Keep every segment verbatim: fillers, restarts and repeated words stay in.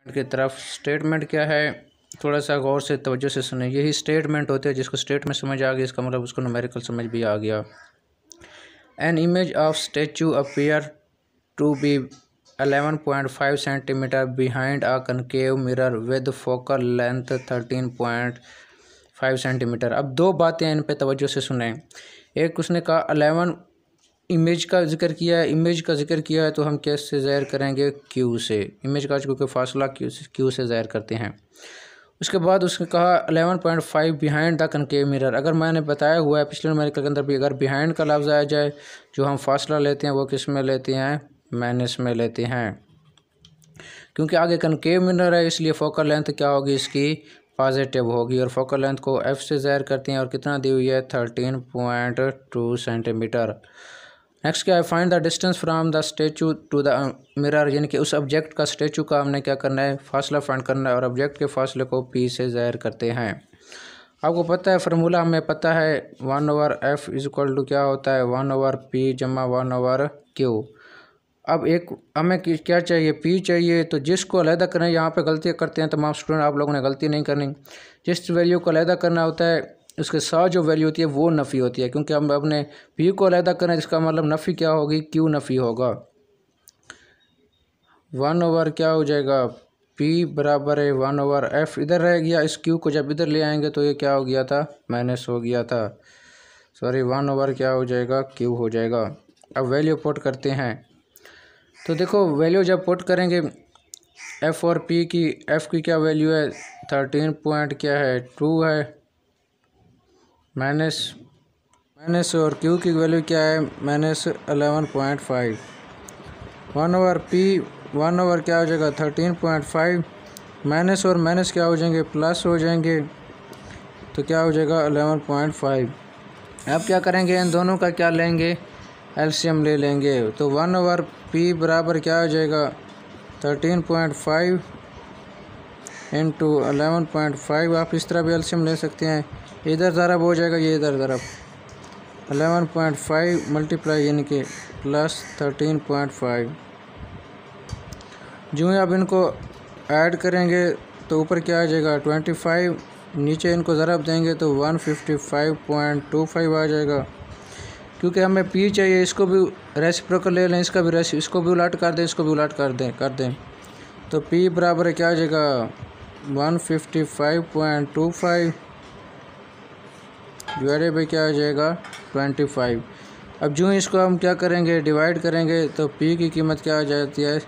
की तरफ। स्टेटमेंट क्या है, थोड़ा सा गौर से तवज्जो से सुने। यही स्टेटमेंट होते हैं, जिसको स्टेटमेंट समझ आ गया इसका मतलब उसको न्यूमेरिकल समझ भी आ गया। An image of statue appear to be eleven point five centimetre behind a concave mirror with focal length thirteen point five centimetre. अब दो बातें इन पे तवज्जो से सुने। एक उसने कहा अलेवन इमेज का जिक्र किया है, इमेज का जिक्र किया है तो हम कैसे ज़ाहिर करेंगे, क्यू से। इमेज का क्योंकि फासला क्यू से क्यू से ज़ाहिर करते हैं। उसके बाद उसने कहा eleven point five behind the concave mirror. अगर मैंने बताया हुआ है पिछले न्यूमेरिकल के अंदर भी, अगर बिहाइंड का लफ्ज़ आ जाए जो हम फासला लेते हैं वो किस में लेते हैं, माइनस में लेते हैं। क्योंकि आगे कनकेव मिरर है इसलिए फोकल लेंथ क्या होगी इसकी, पॉजिटिव होगी। और फोकल लेंथ को एफ से ज़ाहिर करते हैं और कितना दी हुई है, thirteen point two centimetre. Next क्या है, find the distance from the statue to the mirror, यानी कि उस ऑब्जेक्ट का स्टेचू का हमने क्या करना है, फासला फाइंड करना है और ऑब्जेक्ट के फासले को पी से ज़ाहिर करते हैं। आपको पता है फार्मूला हमें पता है, one over F is equal to क्या होता है, वन ओवर पी जमा वन ओवर क्यू। अब एक हमें क्या चाहिए, पी चाहिए, तो जिसको अलहदा करें, यहाँ पे गलतियाँ करते हैं तमाम स्टूडेंट, आप लोगों ने गलती नहीं करनी। जिस वैल्यू को अलहदा करना होता है उसके साथ जो वैल्यू होती है वो नफ़ी होती है, क्योंकि हम अपने पी को अलहदा करें इसका मतलब नफ़ी क्या होगी, क्यू नफ़ी होगा। वन ओवर क्या हो जाएगा, पी बराबर है वन ओवर एफ, इधर रह गया, इस क्यू को जब इधर ले आएंगे तो ये क्या हो गया था, माइनस हो गया था, सॉरी वन ओवर क्या हो जाएगा, क्यू हो जाएगा। अब वैल्यू पुट करते हैं, तो देखो वैल्यू जब पुट करेंगे एफ़ और पी की, एफ़ की क्या वैल्यू है, थर्टीन पॉइंट क्या है, टू है, माइनस माइनस और क्यू की वैल्यू क्या है, minus eleven point five. One over P, one over क्या हो जाएगा, थर्टीन पॉइंट फाइव, माइनस और माइनस क्या हो जाएंगे, प्लस हो जाएंगे, तो क्या हो जाएगा एलेवन पॉइंट फाइव। अब क्या करेंगे, इन दोनों का क्या लेंगे, एलसीएम ले लेंगे। तो वन ओवर पी बराबर क्या हो जाएगा, thirteen point five into eleven point five. आप इस तरह भी एलसीएम ले सकते हैं, इधर ज़रब हो जाएगा, ये इधर ज़रब, एलेवन पॉइंट फाइव मल्टीप्लाई यानी कि प्लस थर्टीन पॉइंट फाइव। जो ही आप इनको ऐड करेंगे तो ऊपर क्या आ जाएगा, ट्वेंटी फाइव, नीचे इनको ज़रब देंगे तो one fifty five point two five आ जाएगा। क्योंकि हमें पी चाहिए, इसको भी रेसिप्रोकल ले लें, इसका भी रेसि इसको भी उलट कर दें, इसको भी उलट कर दें कर दें तो पी बराबर क्या आ जाएगा, one fifty five point two five divided by क्या आ जाएगा, ट्वेंटी फाइव। अब जो इसको हम क्या करेंगे, डिवाइड करेंगे तो पी की कीमत क्या आ जाती है,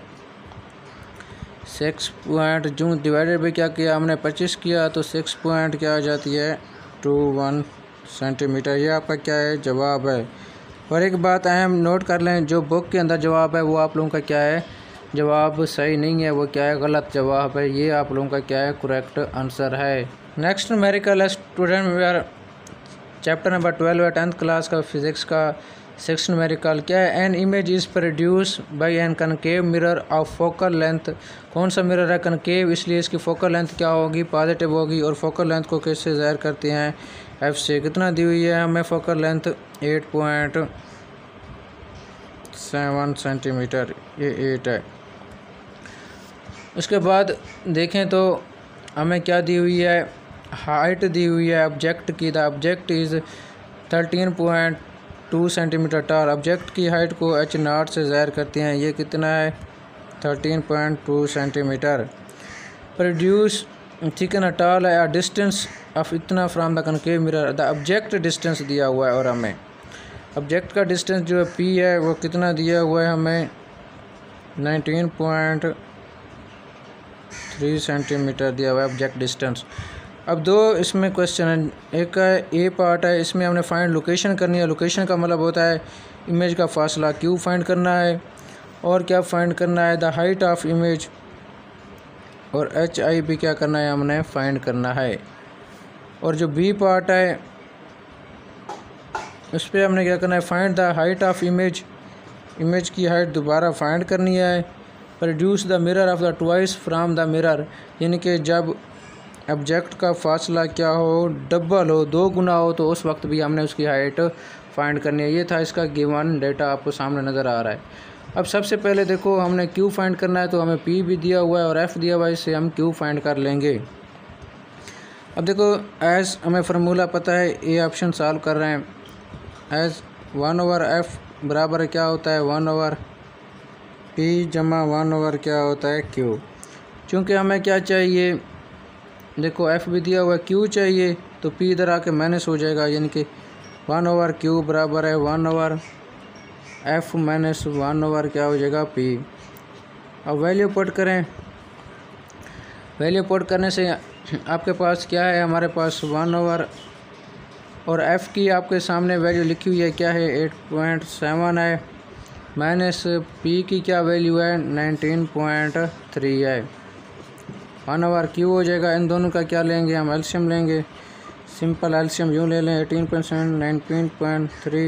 सिक्स पॉइंट, जो डिवाइडेड बाई क्या किया हमने, पच्चीस किया, तो सिक्स पॉइंट क्या आ जाती है, टू वन सेंटीमीटर। ये आपका क्या है, जवाब है। और एक बात अहम नोट कर लें, जो बुक के अंदर जवाब है वो आप लोगों का क्या है, जवाब सही नहीं है, वो क्या है, गलत जवाब है। ये आप लोगों का क्या है, करेक्ट आंसर है। नेक्स्ट न्यूमेरिकल है student, where chapter number twelve है, टेंथ क्लास का फिजिक्स का सिक्स न्यूमेरिकल। क्या है, an image is produce by an concave mirror of focal length. कौन सा मिरर है, कनकेव, इसलिए इसकी फोकल लेंथ क्या होगी, पॉजिटिव होगी। और फोकल लेंथ को कैसे ज़ाहिर करते हैं, एफ से। कितना दी हुई है हमें focal length, eight point seven centimetre, ये एट है। उसके बाद देखें तो हमें क्या दी हुई है, हाइट दी हुई है ऑब्जेक्ट की, the object is thirteen point two centimetre tall. Object की हाइट को एच नॉट से ज़ाहिर करते हैं, ये कितना है, thirteen point two centimetre. Produce, ठीक है ना, टाल है, डिस्टेंस ऑफ इतना from the concave mirror, the object distance दिया हुआ है और हमें ऑब्जेक्ट का डिस्टेंस जो है पी है वो कितना दिया हुआ है हमें, नाइनटीन पॉइंट थ्री सेंटीमीटर दिया हुआ है ऑब्जेक्ट डिस्टेंस। अब दो इसमें क्वेश्चन है, एक है ए पार्ट है, इसमें हमने फाइंड लोकेशन करनी है। लोकेशन का मतलब होता है इमेज का फासला क्यू फाइंड करना है, और क्या फाइंड करना है, द हाइट ऑफ इमेज, और एच आई भी क्या करना है, हमने फाइंड करना है। और जो बी पार्ट है उस पर हमने क्या करना है, find the height of image, image की हाइट दोबारा फाइंड करनी है। Produce the mirror of the twice from the mirror, यानी कि जब ऑब्जेक्ट का फासला क्या हो, डबल हो, दो गुना हो, तो उस वक्त भी हमने उसकी हाइट फाइंड करनी है। ये था इसका गिवन डेटा, आपको सामने नज़र आ रहा है। अब सबसे पहले देखो हमने क्यू फाइंड करना है, तो हमें पी भी दिया हुआ है और एफ़ दिया हुआ है, इससे हम क्यू फाइंड कर लेंगे। अब देखो एज हमें फार्मूला पता है, ये ऑप्शन सॉल्व कर रहे हैं। एज वन ओवर एफ़ बराबर क्या होता है, वन ओवर पी जमा वन ओवर क्या होता है क्यू। चूँकि हमें क्या चाहिए, देखो एफ़ भी दिया हुआ है, क्यू चाहिए, तो पी इधर आके माइनस हो जाएगा, यानी कि वन ओवर क्यू बराबर है one over F minus one over क्या हो जाएगा पी। अब वैल्यू पुट करें, वैल्यू पुट करने से आपके पास क्या है, हमारे पास वन ओवर और एफ़ की आपके सामने वैल्यू लिखी हुई है क्या है, एट पॉइंट सेवन है, माइनस पी की क्या वैल्यू है, नाइनटीन पॉइंट थ्री है। वन ओवर क्यू हो जाएगा, इन दोनों का क्या लेंगे हम, एलसीएम लेंगे। सिंपल एलसीएम यूँ ले लें, eighteen point seven nineteen point three,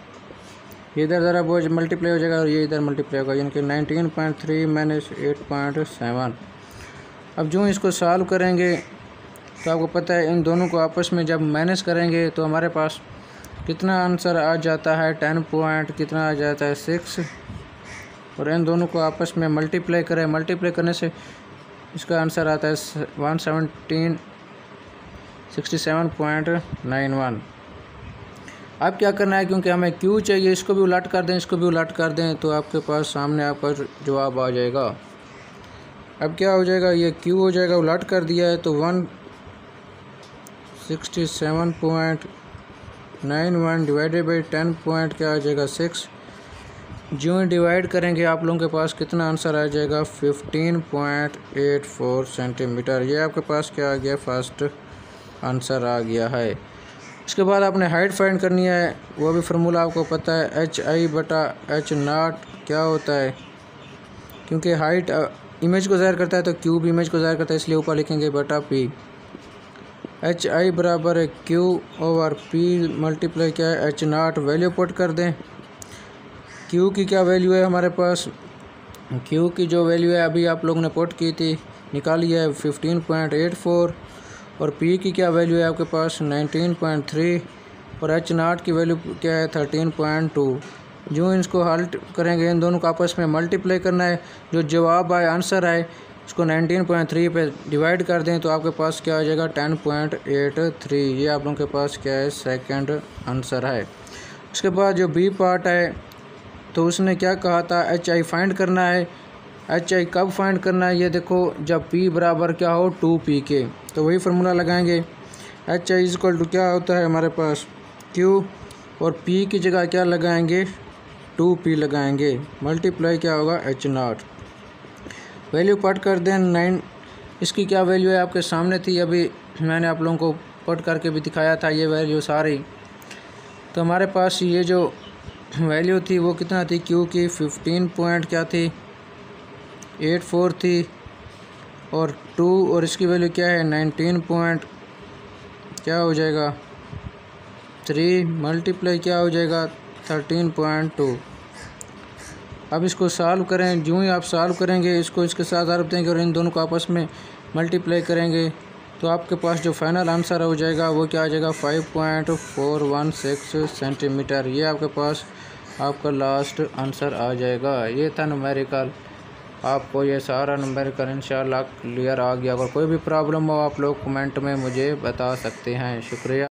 इधर ज़रा वो मल्टीप्लाई हो जाएगा और ये इधर मल्टीप्लाई होगा, यानी कि nineteen point three minus eight point seven. अब जो इसको सॉल्व करेंगे तो आपको पता है इन दोनों को आपस में जब माइनस करेंगे तो हमारे पास कितना आंसर आ जाता है, टेन पॉइंट कितना आ जाता है सिक्स, और इन दोनों को आपस में मल्टीप्लाई करें, मल्टीप्लाई करने से इसका आंसर आता है one seventeen sixty seven point nine one. अब क्या करना है, क्योंकि हमें क्यू चाहिए, इसको भी उलट कर दें, इसको भी उलट कर दें, तो आपके पास सामने आपका जवाब आ जाएगा। अब क्या हो जाएगा, ये क्यू हो जाएगा, उलट कर दिया है तो one sixty seven point nine one divided by ten point क्या आ जाएगा सिक्स। जो डिवाइड करेंगे आप लोगों के पास कितना आंसर आ जाएगा, fifteen point eight four centimetre. ये आपके पास क्या आ गया, फर्स्ट आंसर आ गया है। इसके बाद आपने हाइट फाइंड करनी है, वो भी फार्मूला आपको पता है, एच आई बटा एच नाट क्या होता है, क्योंकि हाइट इमेज को ज़ाहिर करता है तो क्यूब इमेज को ज़ाहिर करता है, इसलिए ऊपर लिखेंगे बटा पी। एच आई बराबर है क्यू ओवर पी मल्टीप्लाई क्या है एच नाट। वैल्यू पुट कर दें, क्यू की क्या वैल्यू है हमारे पास, क्यू की जो वैल्यू है अभी आप लोगों ने पुट की थी निकाली है फिफ्टीन पॉइंट एट फोर, और पी की क्या वैल्यू है आपके पास नाइनटीन पॉइंट थ्री, और एच नाट की वैल्यू क्या है थर्टीन पॉइंट टू। जो इसको हल करेंगे, इन दोनों को आपस में मल्टीप्लाई करना है, जो जवाब आए आंसर आए उसको नाइनटीन पॉइंट थ्री पे डिवाइड कर दें तो आपके पास क्या आ जाएगा, टेन पॉइंट एट थ्री। ये आप लोगों के पास क्या है, सेकंड आंसर है। उसके बाद जो बी पार्ट है, तो उसने क्या कहा था, एच आई फाइंड करना है। एच आई कब फाइंड करना है, ये देखो जब पी बराबर क्या हो, टू पी के, तो वही फार्मूला लगाएंगे। एच आई इक्वल टू क्या होता है हमारे पास, क्यू, और पी की जगह क्या लगाएंगे, टू पी लगाएंगे, मल्टीप्लाई क्या होगा, एच नॉट। वैल्यू पट कर दें नाइन, इसकी क्या वैल्यू है आपके सामने थी, अभी मैंने आप लोगों को पट करके भी दिखाया था ये वैल्यू सारी। तो हमारे पास ये जो वैल्यू थी वो कितना थी, क्यू की फिफ्टीन पॉइंट क्या थी, एट फोर थी, और टू, और इसकी वैल्यू क्या है, नाइनटीन पॉइंट क्या हो जाएगा थ्री, मल्टीप्लाई क्या हो जाएगा, थर्टीन पॉइंट टू। अब इसको सॉल्व करें, जो ही आप सॉल्व करेंगे इसको इसके साथ हर देंगे और इन दोनों को आपस में मल्टीप्लाई करेंगे तो आपके पास जो फाइनल आंसर हो जाएगा वो क्या आ जाएगा, five point four one six centimetre. ये आपके पास आपका लास्ट आंसर आ जाएगा। ये था न्यूमेरिकल, आपको ये सारा न्यूमेरिकल इंशाल्लाह क्लियर आ गया। अगर कोई भी प्रॉब्लम हो आप लोग कमेंट में मुझे बता सकते हैं। शुक्रिया।